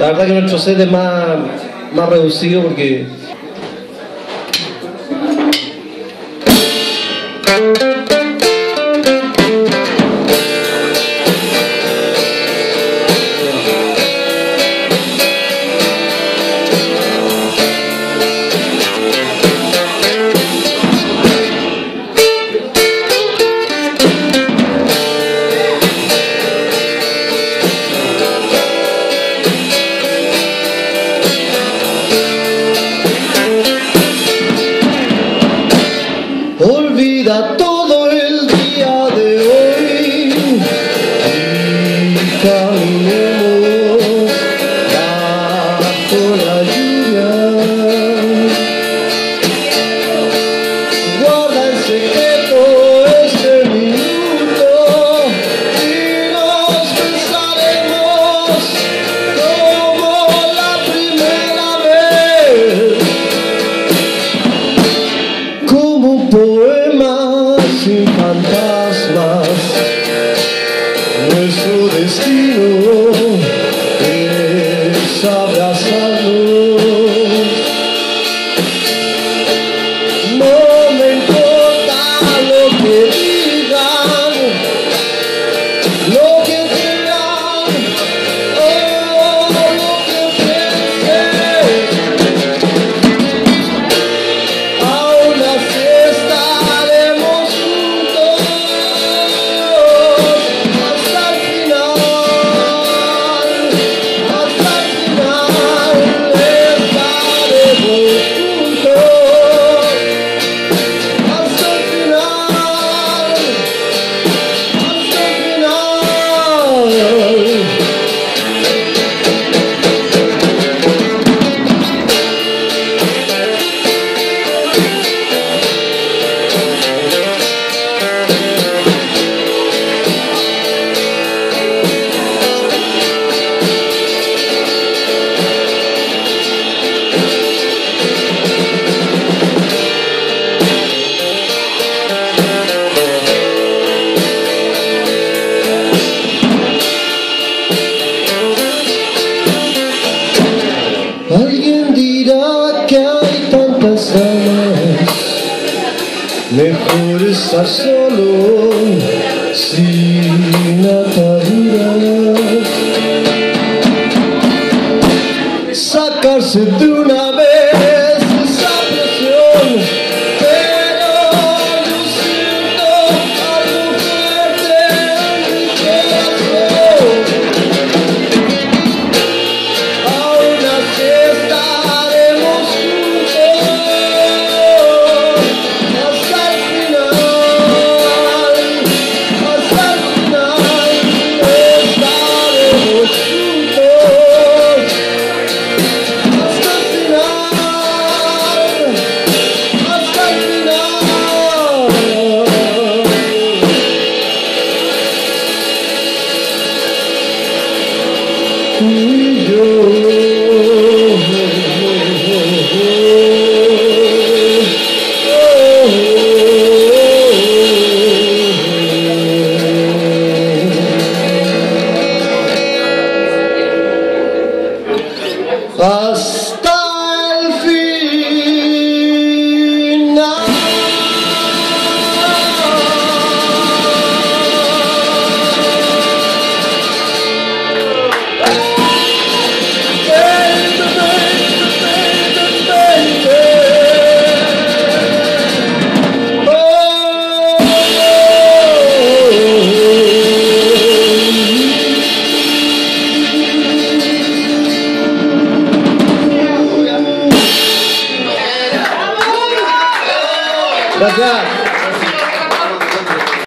La verdad que nuestro set es más reducido porque... Olvida todo el día de hoy y caminemos bajo la lluvia. Guarda el secreto este minuto y nos besaremos como la primera vez, como un poema sin fantasmas. Nuestro destino es abrazarnos. No me importa lo que digan, lo que quieran, o lo que piensen. Aún así estaremos juntos hasta el final, hasta el final estaremos juntos, hasta el final, hasta el final. Alguien dirá que hay tantas almas, mejor estar solo, sin ataduras, sacarse de una vez esa presión. Pero yo siento algo fuerte en mi corazón. Aún así estaremos juntos hasta el final, hasta el final estaremos juntos, hasta el final, hasta el final. Tú y yo. Hasta el final. Gracias.